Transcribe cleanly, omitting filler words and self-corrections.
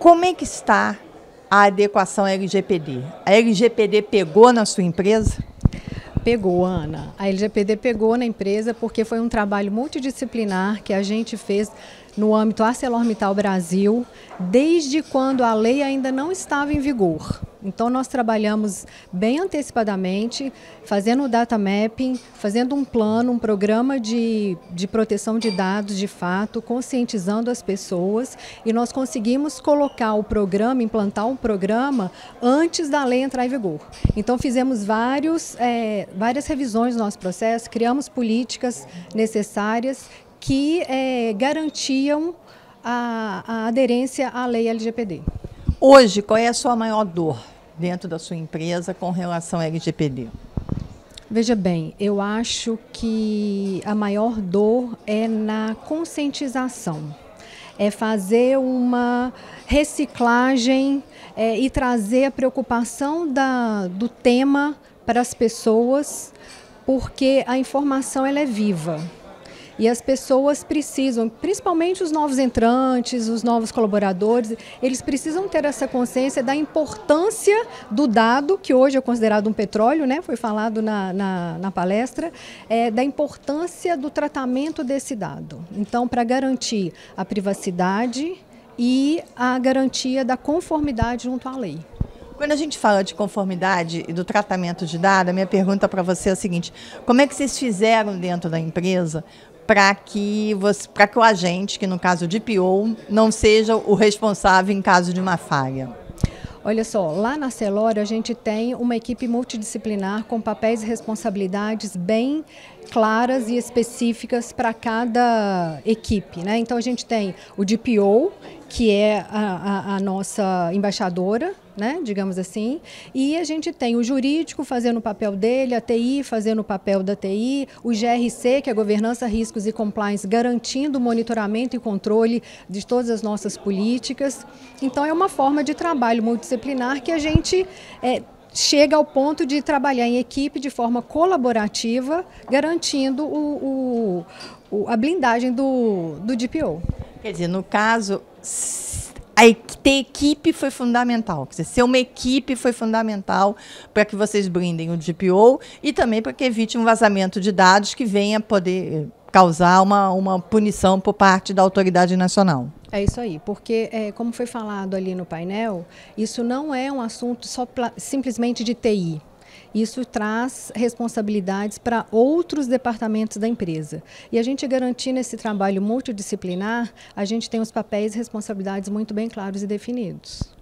Como é que está a adequação LGPD? A LGPD pegou na sua empresa? Pegou, Ana. A LGPD pegou na empresa porque foi um trabalho multidisciplinar que a gente fez no âmbito ArcelorMittal Brasil, desde quando a lei ainda não estava em vigor. Então, nós trabalhamos bem antecipadamente, fazendo o data mapping, fazendo um plano, um programa de proteção de dados, de fato, conscientizando as pessoas, e nós conseguimos colocar o programa, implantar um programa antes da lei entrar em vigor. Então, fizemos várias revisões do nosso processo, criamos políticas necessárias que garantiam a aderência à lei LGPD. Hoje, qual é a sua maior dor dentro da sua empresa com relação à LGPD? Veja bem, eu acho que a maior dor é na conscientização. É fazer uma reciclagem e trazer a preocupação do tema para as pessoas, porque a informação ela é viva. E as pessoas precisam, principalmente os novos entrantes, os novos colaboradores, eles precisam ter essa consciência da importância do dado, que hoje é considerado um petróleo, né? Foi falado na palestra, da importância do tratamento desse dado. Então, para garantir a privacidade e a garantia da conformidade junto à lei. Quando a gente fala de conformidade e do tratamento de dados, a minha pergunta para você é a seguinte: como é que vocês fizeram dentro da empresa para que o agente, que no caso de DPO, não seja o responsável em caso de uma falha? Olha só, lá na Arcelor a gente tem uma equipe multidisciplinar com papéis e responsabilidades bem claras e específicas para cada equipe, né? Então a gente tem o DPO, que é a nossa embaixadora, né, digamos assim, e a gente tem o jurídico fazendo o papel dele, a TI fazendo o papel da TI, o GRC, que é a Governança, Riscos e Compliance, garantindo o monitoramento e controle de todas as nossas políticas. Então é uma forma de trabalho multidisciplinar que a gente chega ao ponto de trabalhar em equipe de forma colaborativa, garantindo a blindagem do DPO. Quer dizer, no caso, ter equipe foi fundamental. Quer dizer, ser uma equipe foi fundamental para que vocês blindem o DPO e também para que evite um vazamento de dados que venha poder causar uma punição por parte da autoridade nacional. É isso aí, porque, como foi falado ali no painel, isso não é um assunto simplesmente de TI. Isso traz responsabilidades para outros departamentos da empresa. E a gente garantindo esse trabalho multidisciplinar, a gente tem os papéis e responsabilidades muito bem claros e definidos.